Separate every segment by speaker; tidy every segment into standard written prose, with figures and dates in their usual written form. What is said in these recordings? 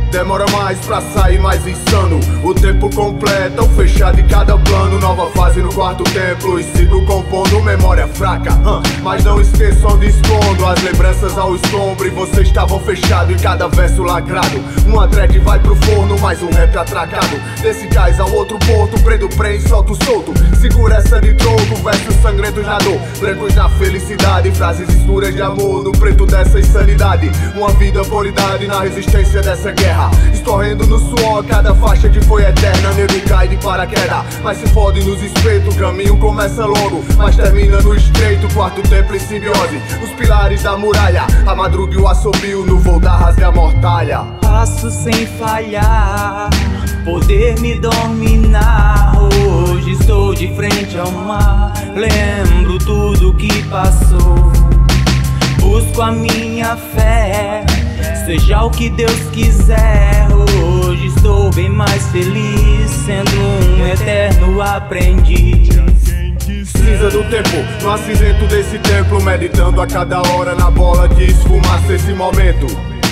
Speaker 1: Demora mais pra sair mais insano. O tempo completa o fechado de cada plano. Nova fase no quarto templo e sigo compondo memória fraca, mas não esqueço onde escondo as lembranças ao escombro. E vocês estavam fechados em cada verso lacrado. Uma thread vai pro forno, mais um rap atracado. Desse cais ao outro porto, prendo, prende, solto, solto. Segura essa de troco, versos sangrentos na dor, brancos na felicidade, frases escuras de amor no preto dessa insanidade. Uma vida por idade na resistência dessa guerra, escorrendo no suor cada faixa que foi eterna. Nego cai de paraquedas, mas se fode nos espetos. O caminho começa longo, mas termina no estreito. Quarto templo em simbiose, os pilares da muralha. A madruga e o assobio no voo da rasga a mortalha.
Speaker 2: Passo sem falhar, poder me dominar. Hoje estou de frente ao mar, lembro tudo que passou. Busco a minha fé, seja o que Deus quiser. Hoje estou bem mais feliz, sendo um eterno aprendiz.
Speaker 1: Cinza do tempo, no acinzento desse templo, meditando a cada hora na bola que esfumaça esse momento.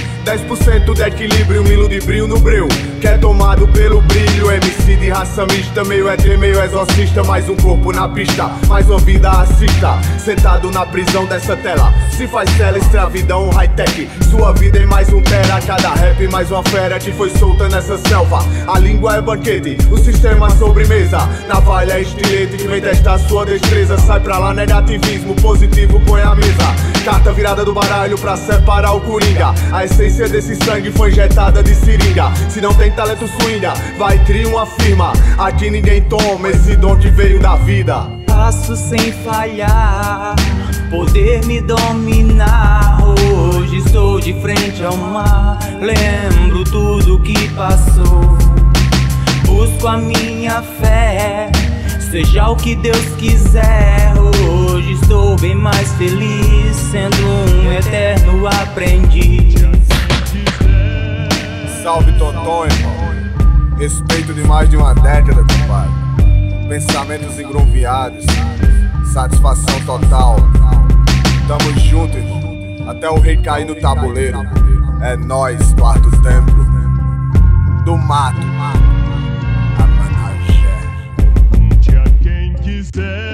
Speaker 1: 10% de equilíbrio, milo de brilho no breu, que é tomado pelo brilho. MC de raça mista, meio ET, meio exorcista. Mais um corpo na pista, mais uma vida assista. Sentado na prisão dessa tela, se faz tela, escravidão, high-tech. Sua vida em mais um tera, cada rap mais uma fera que foi solta nessa selva. A língua é banquete, o sistema sobremesa. Navalha é estilete que vem testar sua destreza. Sai pra lá negativismo, positivo põe a mesa. Carta virada do baralho pra separar o coringa. A essência desse sangue foi injetada de seringa. Se não tem talento swinga, vai cria uma firma. Aqui ninguém toma esse dom que veio da vida.
Speaker 2: Passo sem falhar, poder me dominar. Hoje estou de frente ao mar, lembro tudo que passou. Busco a minha fé, seja o que Deus quiser. Hoje estou bem mais feliz, sendo um eterno aprendiz.
Speaker 1: Salve Tonton, irmão. Respeito de mais de uma década, compadre. Pensamentos engronviados, satisfação total. Tamo junto, irmão, até o rei cair no tabuleiro. É nóis, quarto templo do mato.
Speaker 3: Onde a quem quiser.